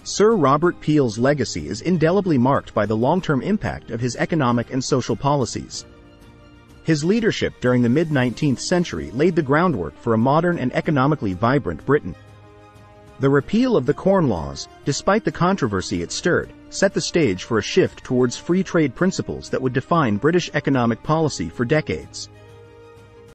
Sir Robert Peel's legacy is indelibly marked by the long-term impact of his economic and social policies. His leadership during the mid-19th century laid the groundwork for a modern and economically vibrant Britain. The repeal of the Corn Laws, despite the controversy it stirred, set the stage for a shift towards free trade principles that would define British economic policy for decades.